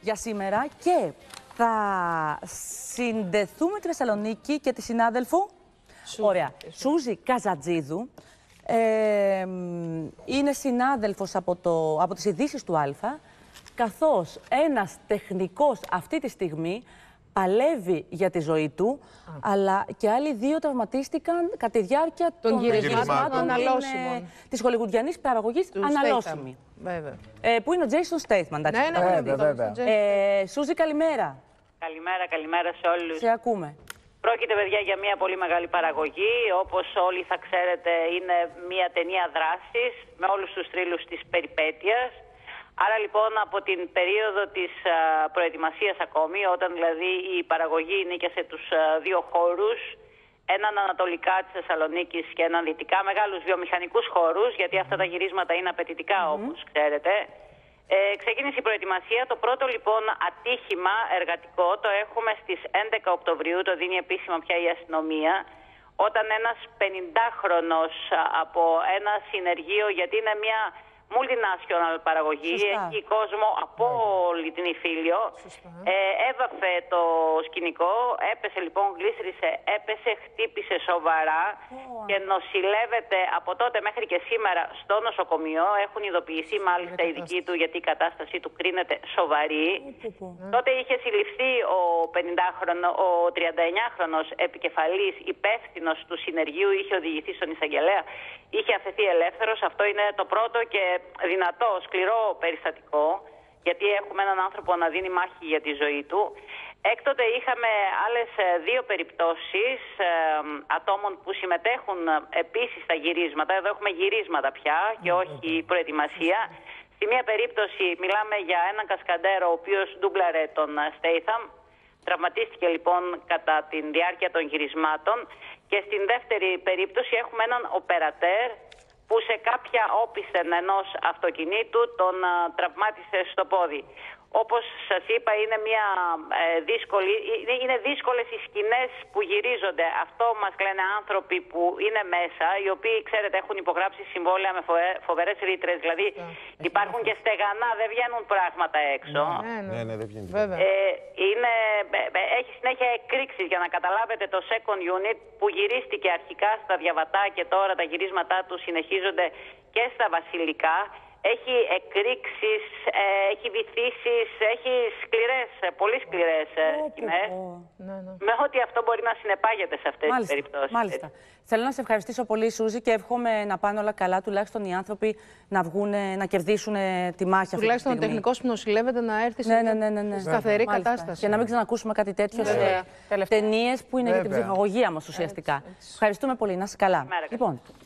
για σήμερα και θα συνδεθούμε με τη Θεσσαλονίκη και τη συνάδελφο. Ωραία. Σούζη Καζατζίδου. Είναι συνάδελφος από τις ειδήσεις του Α, καθώς ένας τεχνικός αυτή τη στιγμή παλεύει για τη ζωή του, αλλά και άλλοι δύο τραυματίστηκαν κατά τη διάρκεια των γυρισμάτων της χολιγουντιανής παραγωγής Αναλώσιμη. Που είναι ο Τζέισον Στέιθμαν. Βέβαια. Σούζη, καλημέρα. Καλημέρα σε όλους. Σε ακούμε. Πρόκειται, παιδιά, για μια πολύ μεγάλη παραγωγή. Όπως όλοι θα ξέρετε, είναι μια ταινία δράσης με όλους τους θρύλους της περιπέτειας. Άρα λοιπόν από την περίοδο της προετοιμασίας ακόμη, όταν δηλαδή η παραγωγή νίκησε τους δύο χώρους, έναν ανατολικά της Θεσσαλονίκης και έναν δυτικά, μεγάλους βιομηχανικούς χώρους, γιατί αυτά τα γυρίσματα είναι απαιτητικά όπως ξέρετε, ξεκίνησε η προετοιμασία. Το πρώτο λοιπόν ατύχημα εργατικό το έχουμε στις 11 Οκτωβρίου, το δίνει επίσημα πια η αστυνομία, όταν ένας 50χρονος από ένα συνεργείο, γιατί είναι μια multinational παραγωγή, έχει κόσμο από όλη την Ιφίλιο, έβαφε το σκηνικό, έπεσε λοιπόν, γλίστρισε, έπεσε, χτύπησε σοβαρά και νοσηλεύεται από τότε μέχρι και σήμερα στο νοσοκομείο. Έχουν ειδοποιηθεί μάλιστα οι δικοί του, γιατί η κατάστασή του κρίνεται σοβαρή. Τότε είχε συλληφθεί ο 39χρονος επικεφαλής υπεύθυνος του συνεργείου, είχε οδηγηθεί στον εισαγγελέα, είχε αφαιθεί ελεύθερος. Αυτό είναι το πρώτο και δυνατό, σκληρό περιστατικό, γιατί έχουμε έναν άνθρωπο να δίνει μάχη για τη ζωή του. Έκτοτε είχαμε άλλες δύο περιπτώσεις ατόμων που συμμετέχουν επίσης στα γυρίσματα. Εδώ έχουμε γυρίσματα πια και όχι προετοιμασία. Στη μία περίπτωση μιλάμε για έναν κασκαντέρο ο οποίος ντούμπλαρε τον Στέιθαμ. Τραυματίστηκε λοιπόν κατά τη διάρκεια των γυρισμάτων. Και στην δεύτερη περίπτωση έχουμε έναν οπερατέρ που σε κάποια όπισθεν ενός αυτοκινήτου τον τραυμάτισε στο πόδι. Όπως σας είπα, είναι είναι δύσκολες οι σκηνές που γυρίζονται. Αυτό μας λένε άνθρωποι που είναι μέσα, οι οποίοι, ξέρετε, έχουν υπογράψει συμβόλαια με φοβερές ρήτρες. Δηλαδή υπάρχουν και στεγανά, δεν βγαίνουν πράγματα έξω. Ναι, δεν βγαίνει. Έχει συνέχεια εκρήξεις, για να καταλάβετε, το second unit που γυρίστηκε αρχικά στα Διαβατά και τώρα τα γυρίσματά του συνεχίζονται και στα Βασιλικά. Έχει εκρήξεις, έχει βυθίσεις, έχει πολύ σκληρές σκηνές. Με ό,τι αυτό μπορεί να συνεπάγεται σε αυτές τις περιπτώσεις. Μάλιστα. Θέλω να σε ευχαριστήσω πολύ, Σούζη, και εύχομαι να πάνε όλα καλά, τουλάχιστον οι άνθρωποι να βγουν, να κερδίσουν τη μάχη αυτή. Τουλάχιστον ο τεχνικός που νοσηλεύεται να έρθει σε μια σταθερή κατάσταση. Και να μην ξανακούσουμε κάτι τέτοιο σε ταινίες που είναι για την ψυχαγωγία μας ουσιαστικά. Ευχαριστούμε πολύ. Να είσαι καλά.